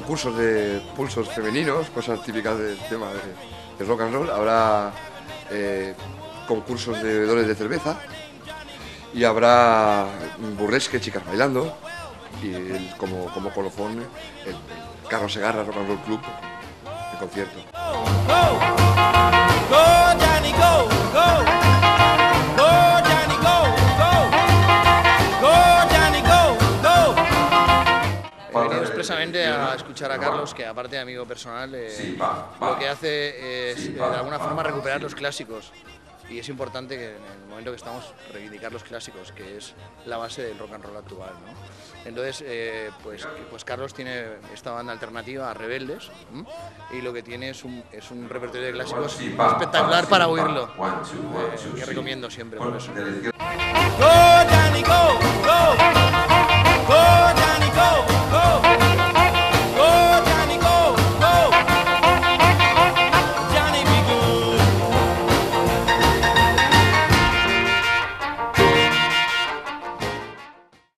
concursos de pulsos femeninos, cosas típicas del tema de rock and roll. Habrá concursos de bebedores de cerveza y habrá burlesque, chicas bailando y como colofón el Carlos Segarra Rock and Roll Club, el concierto. He venido expresamente a escuchar a Carlos, que aparte de amigo personal, lo que hace es de alguna forma recuperar los clásicos. Y es importante que en el momento que estamos reivindicar los clásicos, que es la base del rock and roll actual, ¿no? Entonces, pues Carlos tiene esta banda alternativa, Rebeldes, y lo que tiene es un repertorio de clásicos espectacular para oírlo, que recomiendo siempre por eso.